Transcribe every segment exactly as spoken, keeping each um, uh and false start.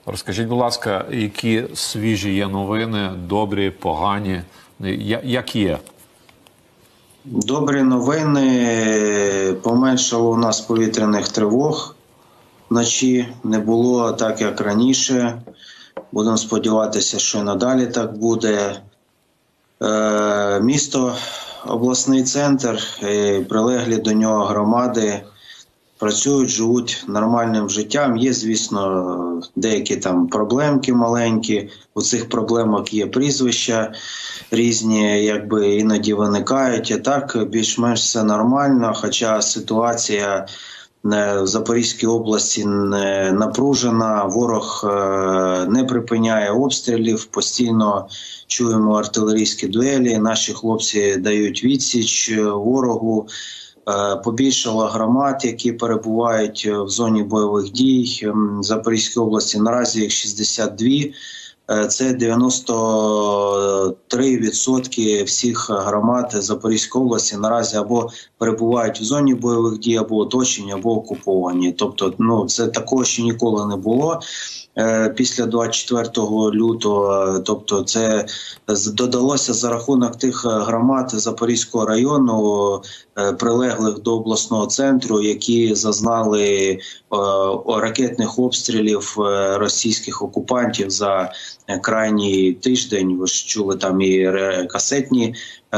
Розкажіть, будь ласка, які свіжі є новини, добрі, погані, як є? Добрі новини. Поменшало у нас повітряних тривог вночі. Не було так, як раніше. Будемо сподіватися, що і надалі так буде. Е, місто, обласний центр, і прилеглі до нього громади працюють, живуть нормальним життям. Є, звісно, деякі там проблемки маленькі. У цих проблемок є прізвища різні, якби іноді виникають. І так, більш-менш все нормально, хоча ситуація в Запорізькій області напружена, ворог не припиняє обстрілів, постійно чуємо артилерійські дуелі, наші хлопці дають відсіч ворогу. Побільшало громад, які перебувають в зоні бойових дій в Запорізькій області. Наразі їх шістдесят дві. Це дев'яносто три відсотки всіх громад Запорізької області наразі або перебувають в зоні бойових дій, або оточені, або окуповані. Тобто, ну, це такого ще ніколи не було після двадцять четвертого лютого. Тобто це додалося за рахунок тих громад Запорізького району, прилеглих до обласного центру, які зазнали ракетних обстрілів російських окупантів за крайній тиждень. Ви ж чули, там і касетні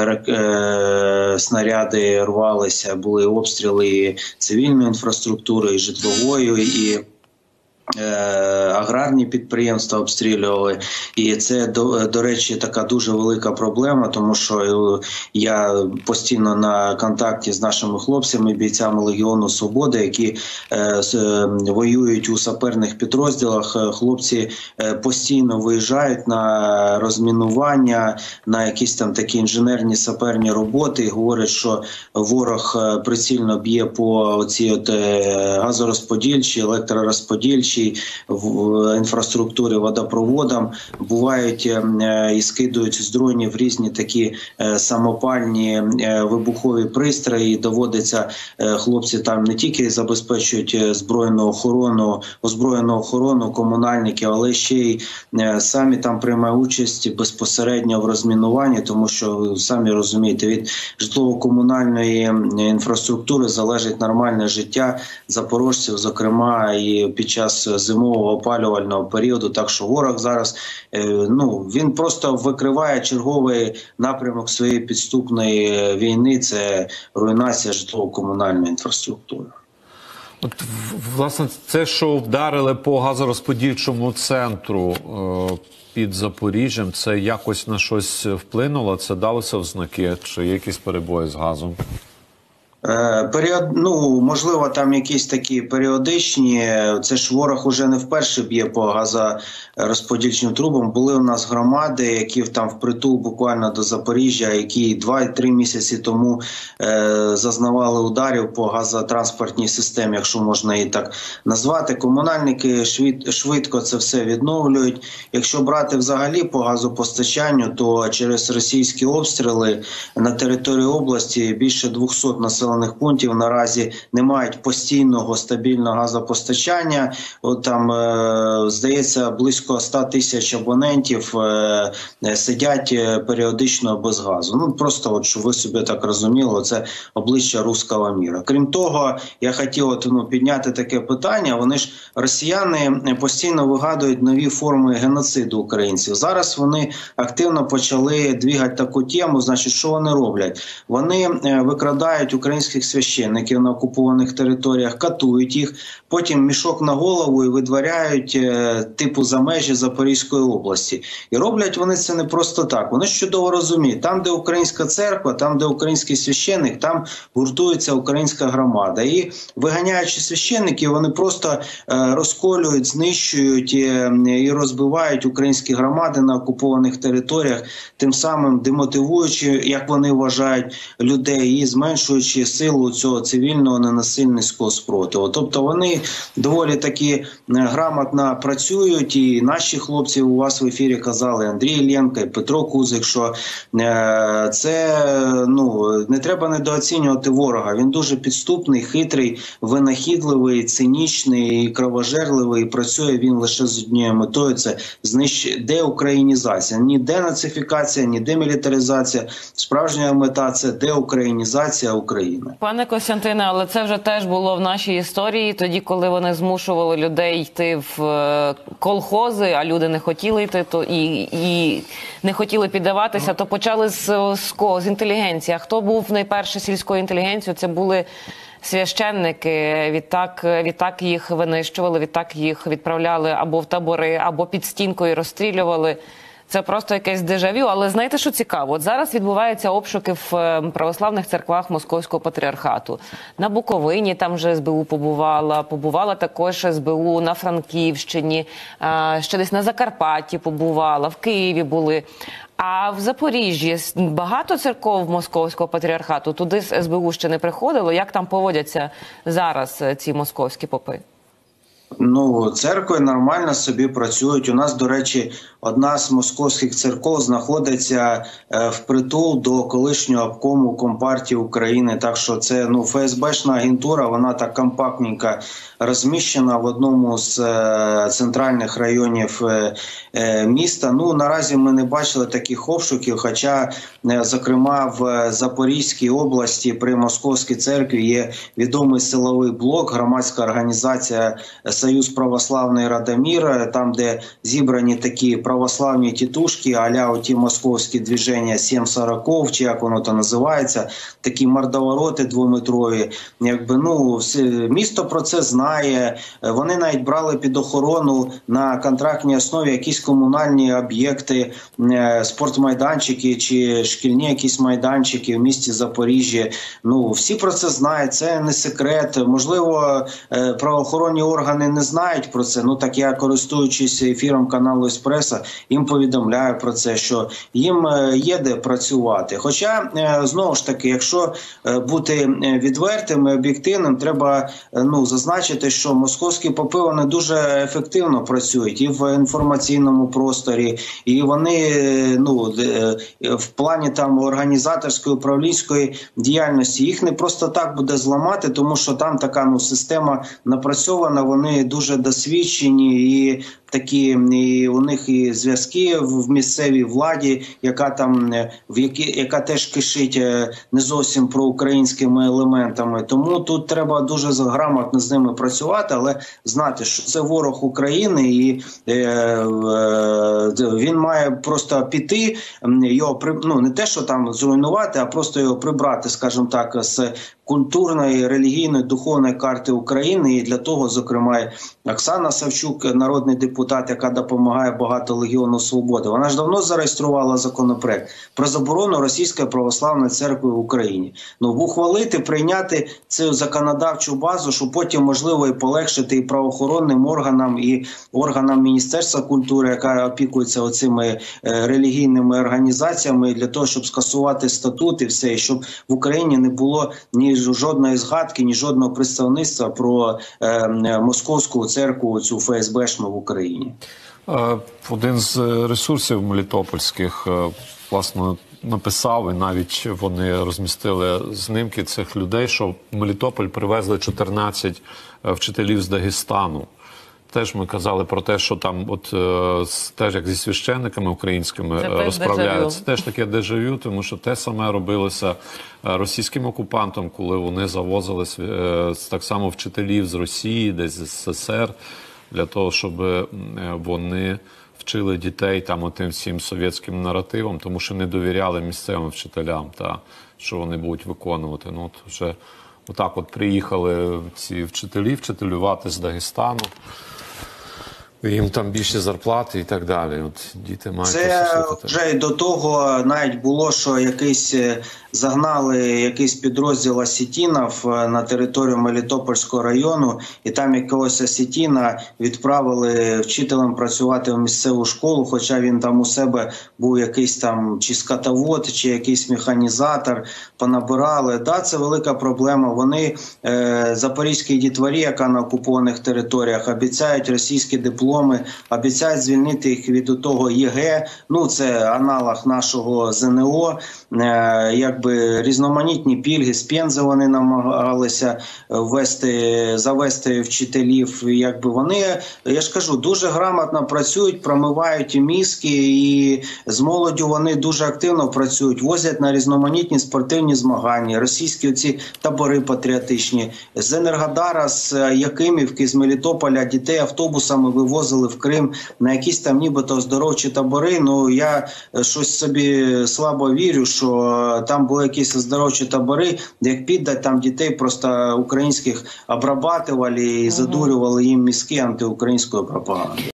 снаряди рвалися, були обстріли і цивільної інфраструктури, і житлової, і аграрні підприємства обстрілювали. І це, до, до речі, така дуже велика проблема, тому що я постійно на контакті з нашими хлопцями, бійцями Легіону Свободи, які е, воюють у саперних підрозділах. Хлопці е, постійно виїжджають на розмінування, на якісь там такі інженерні саперні роботи і говорять, що ворог прицільно б'є по цій от газорозподільчій, електророзподільчій в інфраструктурі, водопроводам, бувають і скидують з дронів різні такі самопальні вибухові пристрої. Доводиться, хлопці там не тільки забезпечують збройну охорону, озброєну охорону комунальників, але ще й самі там приймають участь безпосередньо в розмінуванні, тому що, самі розумієте, від житлово-комунальної інфраструктури залежить нормальне життя запорожців, зокрема і під час зимового опалювального періоду. Так що ворог зараз, ну, він просто викриває черговий напрямок своєї підступної війни – це руйнація житлово-комунальної інфраструктури. От, власне, це, що вдарили по газорозподільчому центру е, під Запоріжжям, це якось на щось вплинуло? Це далося в знаки? Чи є якісь перебої з газом? Період, ну, можливо, там якісь такі періодичні. Це ж ворог уже не вперше б'є по газорозподільчим трубам. Були у нас громади, які там впритул буквально до Запоріжжя, які два-три місяці тому е, зазнавали ударів по газотранспортній системі, якщо можна її так назвати. Комунальники швид, швидко це все відновлюють. Якщо брати взагалі по газопостачанню, то через російські обстріли на території області більше двохсот населених пунктів наразі не мають постійного стабільного газопостачання. От там, е, здається, близько ста тисяч абонентів е, сидять періодично без газу. Ну, просто, от, щоб ви собі так розуміли, це обличчя руського міра. Крім того, я хотів от, ну, підняти таке питання. Вони ж, росіяни, постійно вигадують нові форми геноциду українців. Зараз вони активно почали двигати таку тему. Значить, що вони роблять? Вони викрадають українських священників на окупованих територіях, катують їх, потім мішок на голову і видворяють е, типу за межі Запорізької області. І роблять вони це не просто так. Вони ж чудово розуміють, там, де українська церква, там, де український священник, там гуртується українська громада. І виганяючи священників, вони просто е, розколюють, знищують е, і розбивають українські громади на окупованих територіях, тим самим демотивуючи, як вони вважають, людей і зменшуючи силу цього цивільного ненасильницького спротиву. Тобто вони доволі таки грамотно працюють, і наші хлопці у вас в ефірі казали, Андрій Іллєнко і Петро Кузик, що це, ну, не треба недооцінювати ворога. Він дуже підступний, хитрий, винахідливий, цинічний і кровожерливий. І працює він лише з однією метою – це знищ... деукраїнізація. Ні денацифікація, ні демілітаризація. Справжня мета – це деукраїнізація України. Пане Костянтине, але це вже теж було в нашій історії, тоді, коли вони змушували людей йти в колхози, а люди не хотіли йти, то і, і не хотіли піддаватися, то почали з, з кого? З інтелігенції. А хто був найперше сільською інтелігенцією? Це були священники. Відтак, відтак їх винищували, відтак їх відправляли або в табори, або під стінкою розстрілювали. Це просто якесь дежавю. Але знаєте, що цікаво? От зараз відбуваються обшуки в православних церквах Московського патріархату. На Буковині там вже ес бе у побувала, побувала також ес бе у на Франківщині, ще десь на Закарпатті побувала, в Києві були. А в Запоріжжі багато церков Московського патріархату, туди з ес бе у ще не приходило. Як там поводяться зараз ці московські попи? Ну, церкви нормально собі працюють. У нас, до речі, одна з московських церков знаходиться е, впритул до колишнього обкому Компартії України. Так що це, ну, еф ес бешна агентура, вона так компактненько розміщена в одному з е, центральних районів е, е, міста. Ну, наразі ми не бачили таких обшуків, хоча, е, зокрема, в Запорізькій області при Московській церкві є відомий силовий блок, громадська організація Союз православний Радомир, там, де зібрані такі православні тітушки, а-ля оті московські движення сім сороків, чи як воно то називається, такі мордовороти двометрові. Якби, ну, місто про це знає, вони навіть брали під охорону на контрактній основі якісь комунальні об'єкти, спортмайданчики чи шкільні якісь майданчики в місті Запоріжжя. Ну, всі про це знають, це не секрет. Можливо, правоохоронні органи не знають про це, ну так я, користуючись ефіром каналу «Еспресо», їм повідомляю про це, що їм є де працювати. Хоча, знову ж таки, якщо бути відвертим і об'єктивним, треба, ну, зазначити, що московські попи, вони дуже ефективно працюють і в інформаційному просторі, і вони, ну, в плані там організаторської, управлінської діяльності, їх не просто так буде зламати, тому що там така, ну, система напрацьована, вони дуже досвідчені і такі, і у них і зв'язки в місцевій владі, яка там, в які, яка теж кишить не зовсім проукраїнськими елементами. Тому тут треба дуже грамотно з ними працювати, але знати, що це ворог України, і е, е, він має просто піти, його, ну, не те, що там зруйнувати, а просто його прибрати, скажімо так, з культурної, релігійної, духовної карти України. І для того, зокрема, Оксана Савчук, народний депутат, яка допомагає багато Легіону Свободи, вона ж давно зареєструвала законопроект про заборону Російської православної церкви в Україні. Ну, ухвалити, прийняти цю законодавчу базу, щоб потім, можливо, і полегшити і правоохоронним органам, і органам Міністерства культури, яка опікується оцими е, релігійними організаціями, для того, щоб скасувати статут і все, і щоб в Україні не було ні жодної згадки, ні жодного представництва про е, московську церкву, цю еф ес бешну в Україні. Один з ресурсів мелітопольських, власне, написав, і навіть вони розмістили знимки цих людей, що в Мелітополь привезли чотирнадцять вчителів з Дагестану. Теж ми казали про те, що там, от теж як зі священниками українськими це розправляються. Це теж таке дежавю, тому що те саме робилося російським окупантом, коли вони завозили так само вчителів з Росії, десь з ес ес ер, для того, щоб вони вчили дітей там отим всім совєтським наративам, тому що не довіряли місцевим вчителям, та, що вони будуть виконувати. Ну, от вже отак от приїхали ці вчителі вчителювати з Дагестану. їм там більше зарплати і так далі. От діти мають Це послухати. вже й до того навіть було, що якийсь загнали якийсь підрозділ осетінів на територію Мелітопольського району, і там якогось осетіна відправили вчителем працювати в місцеву школу, хоча він там у себе був якийсь там чи скотовод, чи якийсь механізатор, понабирали. Да, це велика проблема. Вони е, запорізькій дітворі, яка на окупованих територіях, обіцяють російські дипломи, обіцяють звільнити їх від того ЄГЕ, ну це аналог нашого ЗНО, е, якби різноманітні пільги, з Пензи вони намагалися ввести, завести вчителів, якби вони, я ж кажу, дуже грамотно працюють, промивають мізки, і з молоддю вони дуже активно працюють, возять на різноманітні спортивні змагання, російські оці табори патріотичні. З Енергодара, з Якимівки, з Мелітополя дітей автобусами вивозили в Крим на якісь там нібито оздоровчі табори. Ну, я щось собі слабо вірю, що там були якісь оздоровчі табори, як піддать, там дітей просто українських обрабатували і задурювали їм мізки антиукраїнською пропагандою.